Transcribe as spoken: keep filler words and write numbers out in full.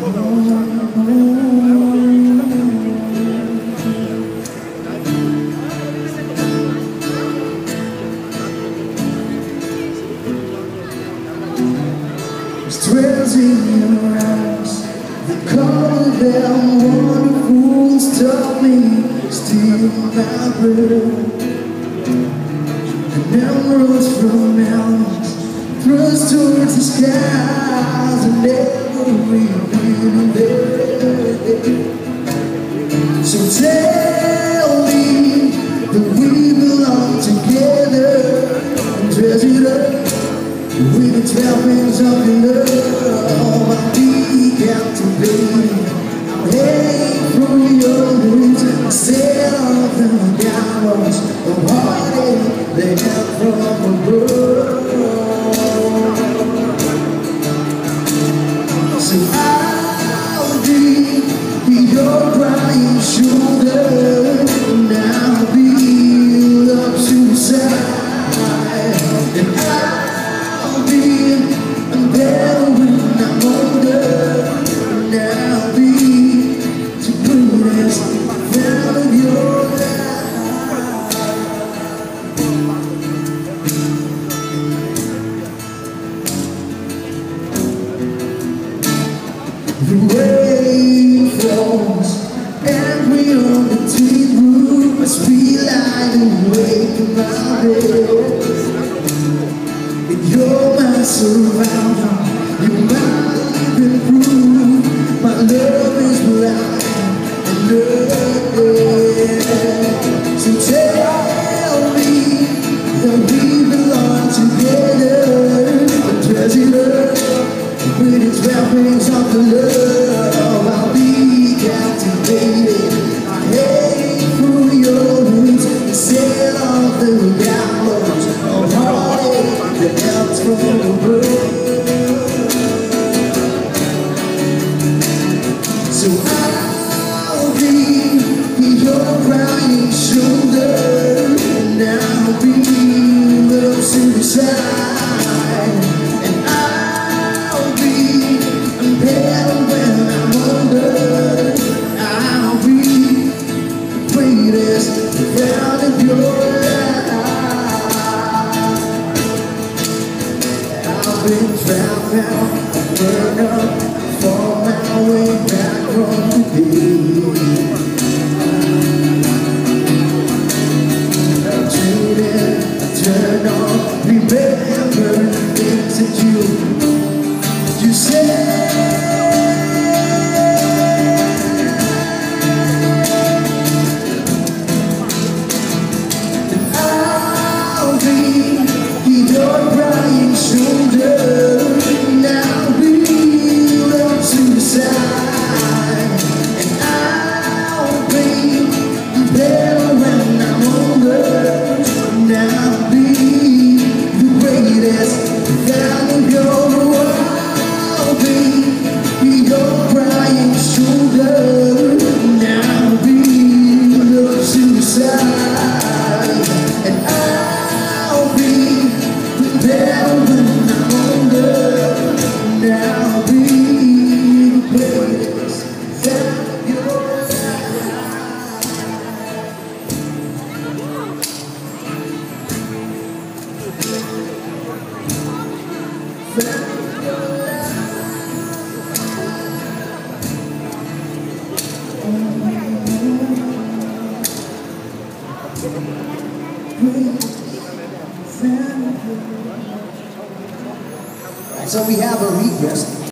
Thrills in your eyes, the color of them wonderful stuff me still my breath. The emeralds from mountains thrust towards the skies and never revealing there. So tell me that we belong together and dress it up with the twelve rings of your love. I'll be captivated. I'll hang from your lips instead of the gallows of heartache they have from above. So I'll be your crying shoulder, and I'll be up to the side, and I I'm better when I'm older, and I'll be the greatest fan of your life. The rain falls, and we on the tin roof must be lying awake in my bed. You're my survivor, you're my living proof. My love is blind and loving. So tell me that we belong together. But dress it up with its wrappings of the love. I'll be captivated. I hang through your lips instead of the gallows of heartache that helps from above. So I'll be your crying shoulder, and I'll be love suicide, and I'll be better when I'm older. I'll be the greatest fan of your life. I've been drowned out, burned up, fall my way back from the deep. I tuned in, I turned on, remember the things that you, you said. And I'll be your crying shoulder, and I'll be love suicide, and I'll be better when I'm older, and I'll be the greatest fan of your world. I'll be your crying shoulder, and I'll be love suicide, and I'll be better when I'm older, and I'll be the greatest fan of your So we have a request.